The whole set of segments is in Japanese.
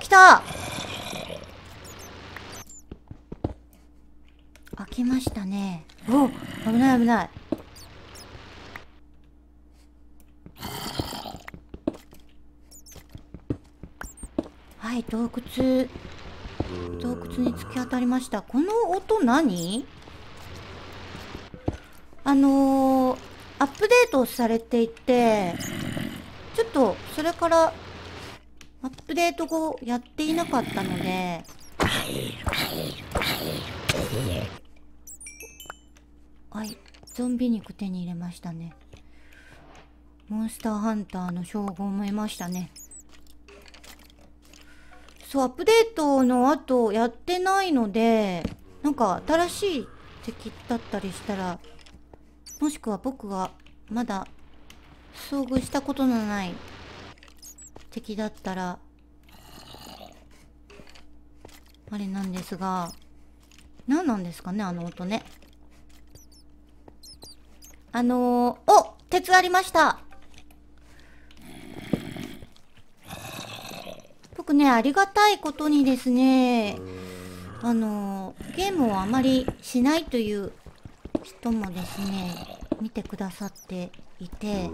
来た。開きましたね。お、危ない危ない。はい、洞窟に突き当たりました。この音何？アップデートされていて、ちょっとそれからアップデート後やっていなかったので、はい、ゾンビ肉手に入れましたね。モンスターハンターの称号も得ましたね。そう、アップデートの後やってないので、なんか新しい敵だったりしたら、もしくは僕がまだ遭遇したことのない敵だったらあれなんですが、何なんですかね、あの音ね。お、鉄ありました。僕ね、ありがたいことにですね、ゲームをあまりしないという人もですね、見てくださっていて、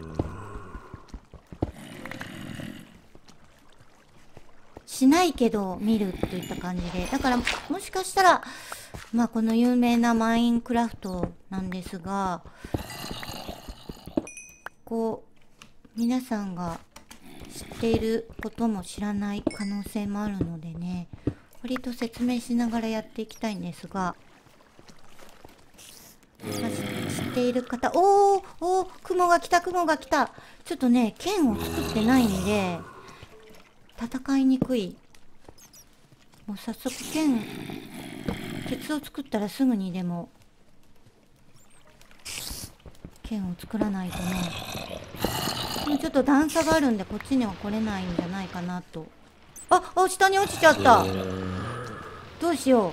しないけど見るといった感じで、だからもしかしたら、まあこの有名なマインクラフトなんですが、こう、皆さんが知っていることも知らない可能性もあるのでね、割と説明しながらやっていきたいんですが、まず知っている方、おー、雲が来た。ちょっとね、剣を作ってないんで、戦いにくい。もう早速鉄を作ったらすぐにでも、剣を作らないとね。でもちょっと段差があるんで、こっちには来れないんじゃないかなと。下に落ちちゃった。どうしよう。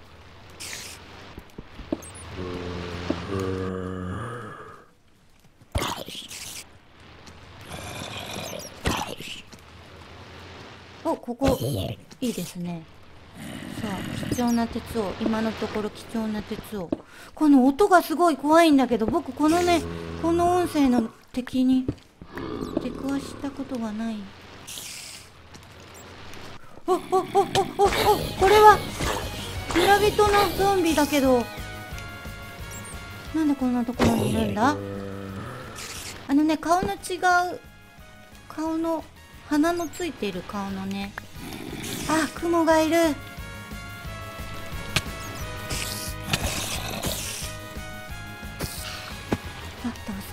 ここいいですね。さあ、貴重な鉄を、今のところ貴重な鉄を。この音がすごい怖いんだけど、僕この音声の敵に出くわしたことがない。これは村人のゾンビだけど、なんでこんなところにいるんだ？顔の違う、鼻のついている顔のね。雲がいる。倒した。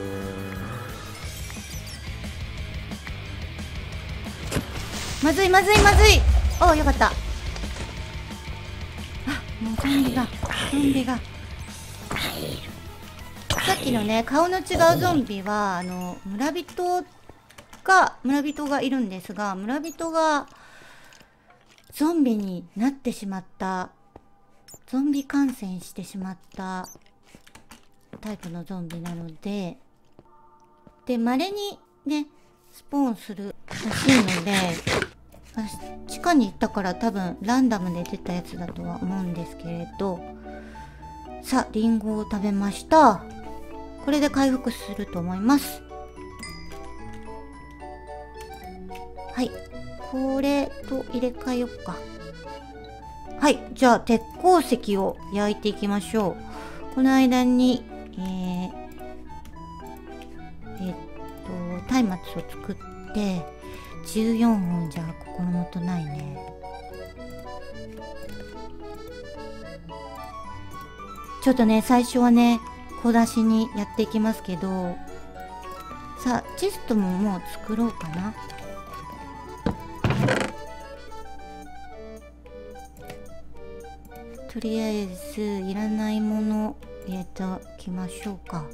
まずい。よかった。もうゾンビが。さっきのね、顔の違うゾンビは、村人がいるんですが、村人がゾンビになってしまった、ゾンビ感染してしまったタイプのゾンビなので、稀にね、スポーンするらしいので、地下に行ったから多分ランダムで出たやつだとは思うんですけれど、さあ、リンゴを食べました。これで回復すると思います。はい。これと入れ替えよっか。はい。じゃあ、鉄鉱石を焼いていきましょう。この間に、松明を作って、14本じゃ心もとないね。ちょっとね、最初はね、小出しにやっていきますけど、さあ、チェストももう作ろうかな。とりあえず、いらないもの入れておきましょうか。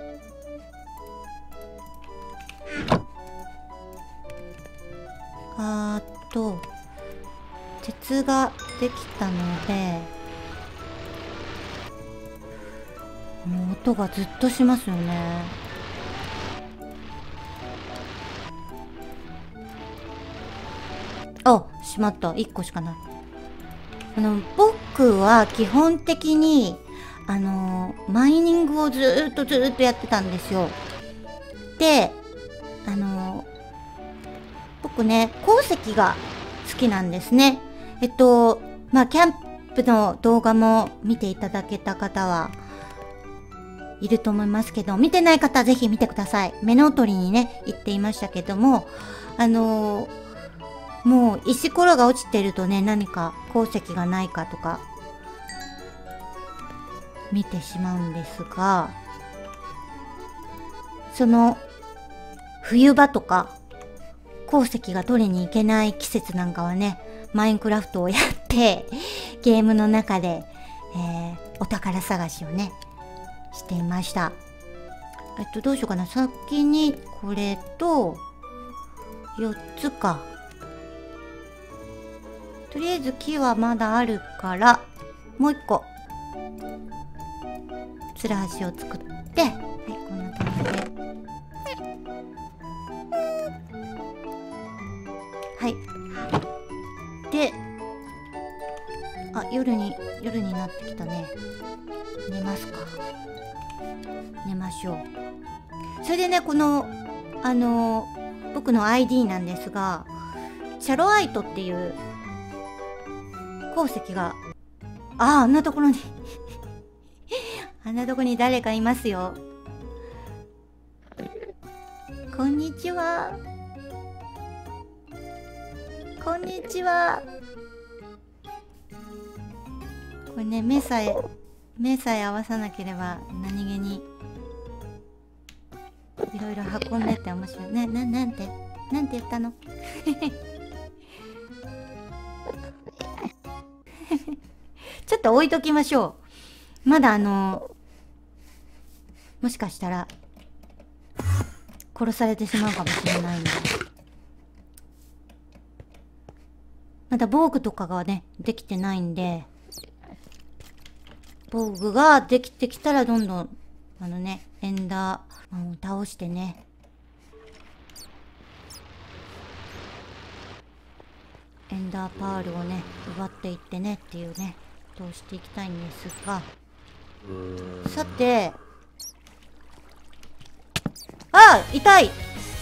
鉄ができたので、もう音がずっとしますよね。 あ、しまった。1個しかない。僕は基本的に、マイニングをずーっとやってたんですよ。で、僕ね、鉱石が好きなんですね。まあ、キャンプの動画も見ていただけた方はいると思いますけど、見てない方はぜひ見てください。目の取りにね、行っていましたけども、もう石ころが落ちてるとね、何か鉱石がないかとか、見てしまうんですが、その、冬場とか、鉱石が取りに行けない季節なんかはね、マインクラフトをやって、ゲームの中で、お宝探しをね、していました。どうしようかな。先にこれと、4つか。とりあえず木はまだあるから、もう1個、つるはしを作って、はい、こんな感じで。はい。で、あ、夜になってきたね。寝ますか。寝ましょう。それでね、この、僕の ID なんですが、シャロアイトっていう鉱石が、あんなところにあんなとこに誰かいますよ。こんにちは。こんにちは。これね、目さえ合わさなければ何気にいろいろ運んでって面白いね。なんて言ったのちょっと置いときましょう。まだもしかしたら殺されてしまうかもしれないんで。まだ防具とかがね、できてないんで、防具ができてきたらどんどん、エンダーマンを倒してね、エンダーパールをね、奪っていってねっていうね、ことをしていきたいんですが、さて、痛い。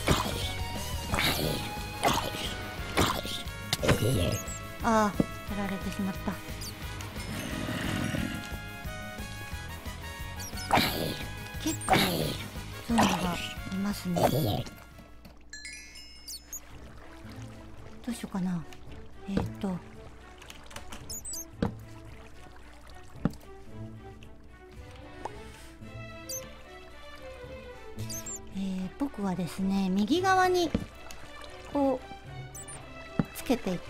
やられてしまった。結構ゾンビがいますね。どうしようかな。僕はですね、右側にこうつけていって、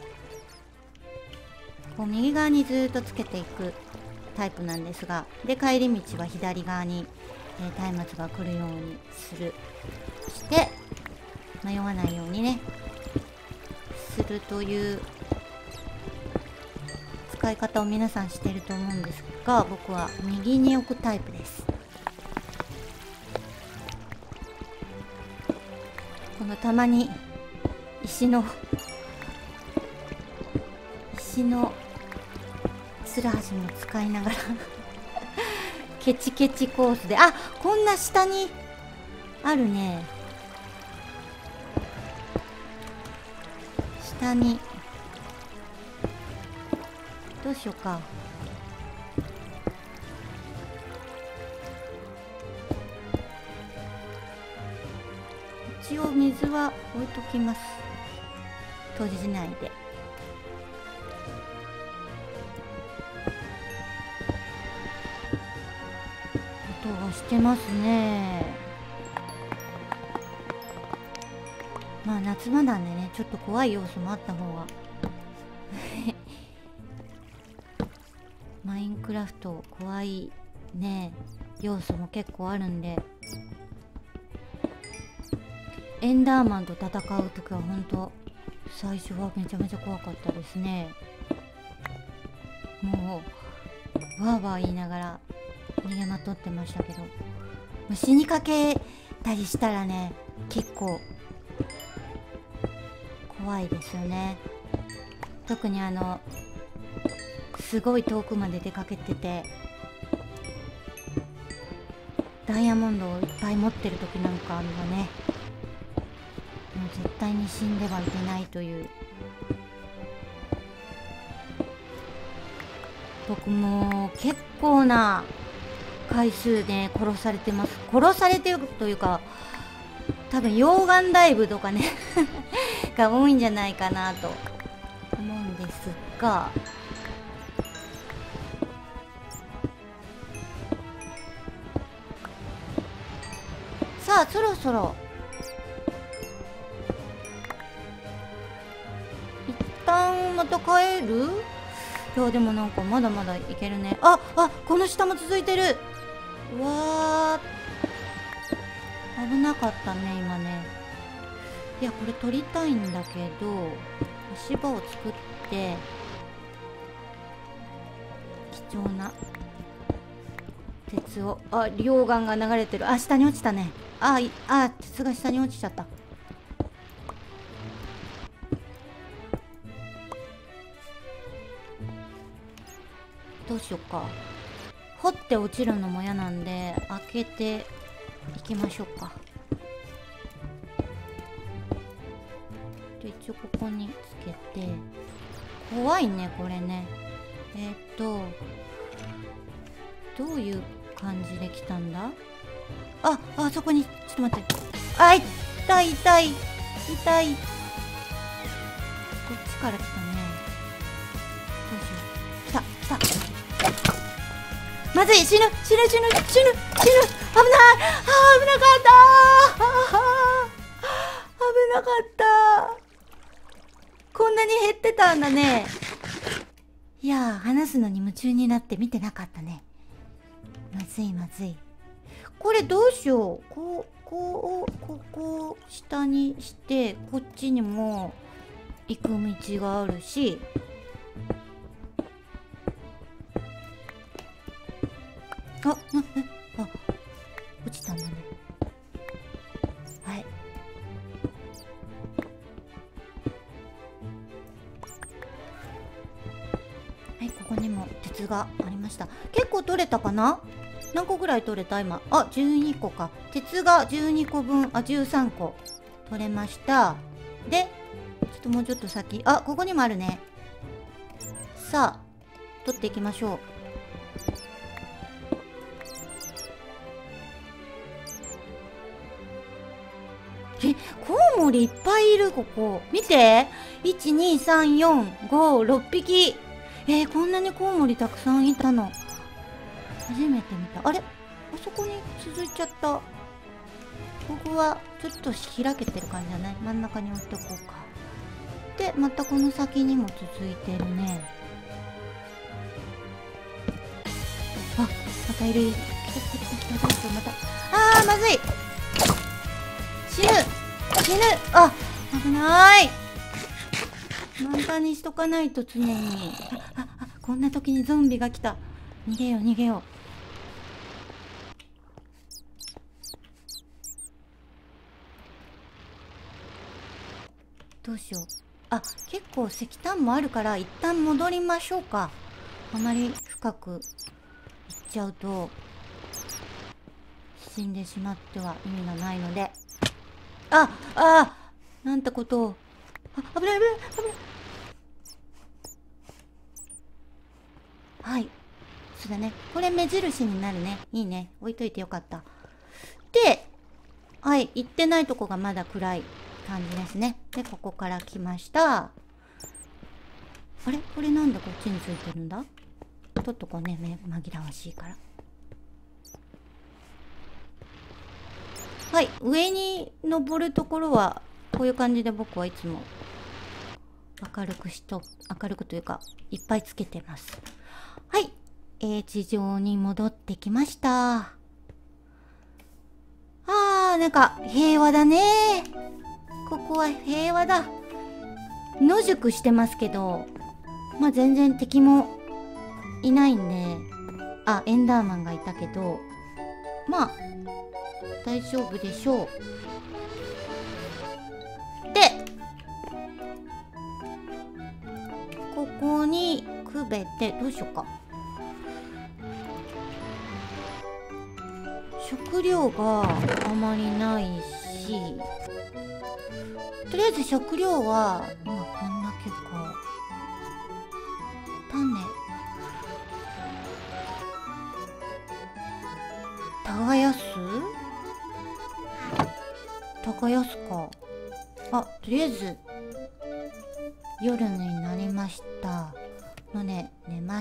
こう右側にずっとつけていくタイプなんですが、で帰り道は左側に松明が来るようにして迷わないようにねするという使い方を皆さんしていると思うんですが、僕は右に置くタイプです。このたまに石のつるはしも使いながらケチケチコースで、こんな下にあるね。下にどうしようか。一応水は置いときます。閉じないで。音がしてますね。まあ夏場なんでね、ちょっと怖い要素もあった方がマインクラフト怖いね要素も結構あるんで、エンダーマンと戦う時は本当最初はめちゃめちゃ怖かったですね。もうわーわー言いながら逃げまとってましたけど、死にかけたりしたらね結構怖いですよね。特にすごい遠くまで出かけててダイヤモンドをいっぱい持ってる時なんかはね、もう絶対に死んではいけないという。僕も結構な回数で殺されてます。殺されてるというか、多分溶岩ダイブとかねが多いんじゃないかなと思うんですが、さあそろそろ一旦また帰る？いやでもなんかまだまだいけるね。この下も続いてる。うわー、危なかったね今ね。いやこれ取りたいんだけど、足場を作って貴重な鉄を、溶岩が流れてる。下に落ちたね。鉄が下に落ちちゃった。どうしよっか。掘って落ちるのも嫌なんで開けていきましょうか。一応ここにつけて。怖いねこれね。どういう感じで来たんだ？そこに、ちょっと待って。痛い。こっちから来たね。どうしよう。来た。まずい、死ぬ。危ない。危なかった。こんなに減ってたんだね。いやー、話すのに夢中になって見てなかったね。まずい。これどうしよう。ここ下にして、こっちにも行く道があるし、落ちたんだね。ここにも鉄がありました。結構取れたかな？何個ぐらい取れた今。12個か。鉄が12個分、13個取れました。で、もうちょっと先。ここにもあるね。さあ、取っていきましょう。コウモリいっぱいいる、ここ。見て。1、2、3、4、5、6匹。こんなにコウモリたくさんいたの初めて見た。あそこに続いちゃった。ここはちょっと開けてる感じじゃない？真ん中に置いておこうか。でまたこの先にも続いてるね。またいる。来た。どうしよう。また。まずい。死ぬ。危ない。満タンにしとかないと常に。こんな時にゾンビが来た。逃げよう。どうしよう。結構石炭もあるから一旦戻りましょうか。あまり深く行っちゃうと死んでしまっては意味がないので。なんてことを。危ない。そうだね。これ目印になるね。いいね。置いといてよかった。で、行ってないとこがまだ暗い感じですね。で、ここから来ました。これなんでこっちについてるんだ？ちょっとこうね、紛らわしいから。上に登るところは、こういう感じで僕はいつも明るくというか、いっぱいつけてます。地上に戻ってきました。なんか平和だね。ここは平和だ。野宿してますけど、全然敵もいないんで、エンダーマンがいたけど、大丈夫でしょう。で、 こにくべて、どうしようか。食料があまりないし、とりあえず食料は今こんだけか。種耕すか。あ、とりあえず夜になりましたので寝ます。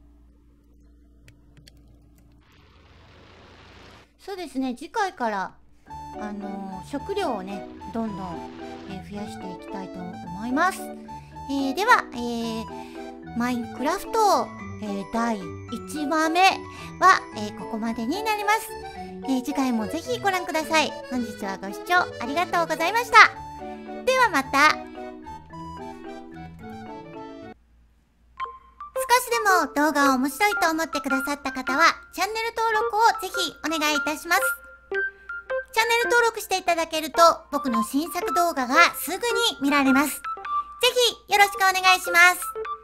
そうですね、次回から食料をねどんどん、増やしていきたいと思います。では、マインクラフト、第1話目は、ここまでになります。次回もぜひご覧ください。本日はご視聴ありがとうございました。ではまた。少しでも動画を面白いと思ってくださった方はチャンネル登録をぜひお願いいたします。チャンネル登録していただけると僕の新作動画がすぐに見られます。ぜひよろしくお願いします。